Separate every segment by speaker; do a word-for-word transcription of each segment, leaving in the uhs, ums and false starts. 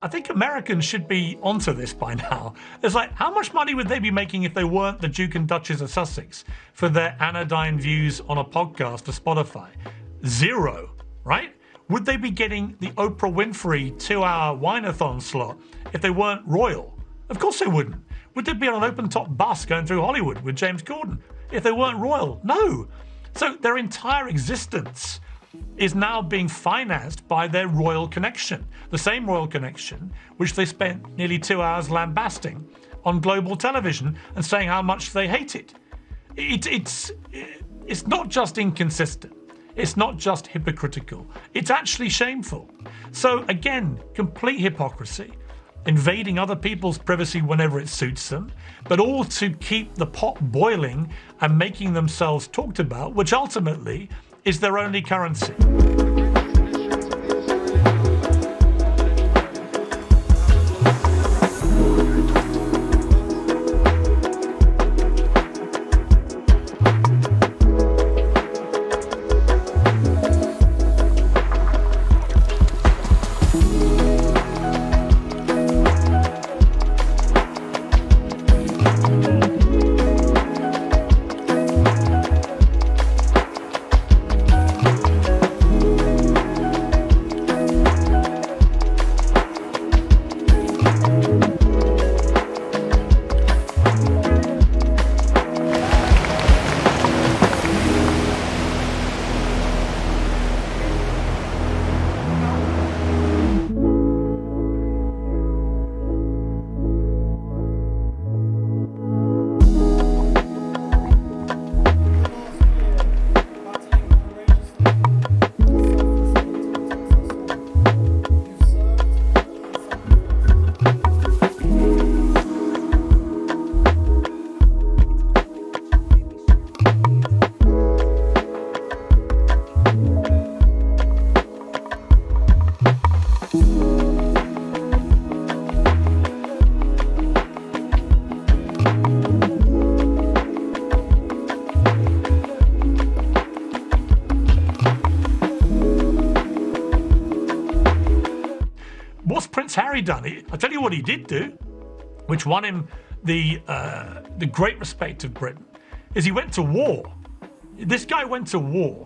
Speaker 1: I think Americans should be onto this by now. It's like, how much money would they be making if they weren't the Duke and Duchess of Sussex for their anodyne views on a podcast for Spotify? Zero, right? Would they be getting the Oprah Winfrey two-hour whine-a-thon slot if they weren't royal? Of course they wouldn't. Would they be on an open-top bus going through Hollywood with James Corden if they weren't royal? No. So their entire existence is now being financed by their royal connection, the same royal connection which they spent nearly two hours lambasting on global television and saying how much they hate it. it it's, it's not just inconsistent, it's not just hypocritical, it's actually shameful. So again, complete hypocrisy, invading other people's privacy whenever it suits them, but all to keep the pot boiling and making themselves talked about, which ultimately is their only currency. Harry done it. I'll tell you what he did do, which won him the uh, the great respect of Britain, is he went to war. This guy went to war,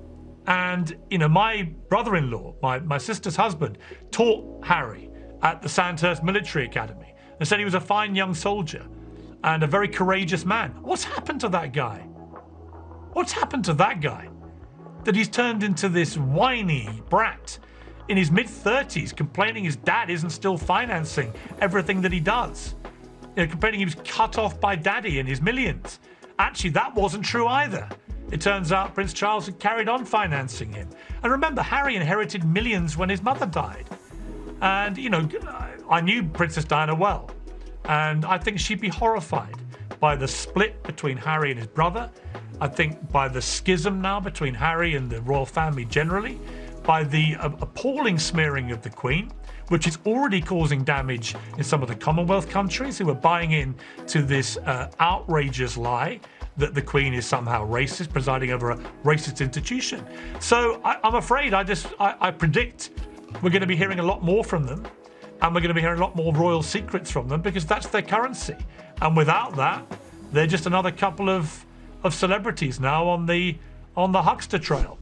Speaker 1: and you know, my brother-in-law, my my sister's husband, taught Harry at the Sandhurst Military Academy and said he was a fine young soldier and a very courageous man. What's happened to that guy? What's happened to that guy? That he's turned into this whiny brat in his mid thirties, complaining his dad isn't still financing everything that he does. You know, complaining he was cut off by daddy and his millions. Actually, that wasn't true either. It turns out Prince Charles had carried on financing him. And remember, Harry inherited millions when his mother died. And, you know, I knew Princess Diana well. And I think she'd be horrified by the split between Harry and his brother. I think by the schism now between Harry and the royal family generally, by the uh, appalling smearing of the Queen, which is already causing damage in some of the Commonwealth countries who are buying in to this uh, outrageous lie that the Queen is somehow racist, presiding over a racist institution. So I, I'm afraid I just I, I predict we're going to be hearing a lot more from them, and we're going to be hearing a lot more royal secrets from them, because that's their currency. And without that, they're just another couple of of celebrities now on the on the huckster trail.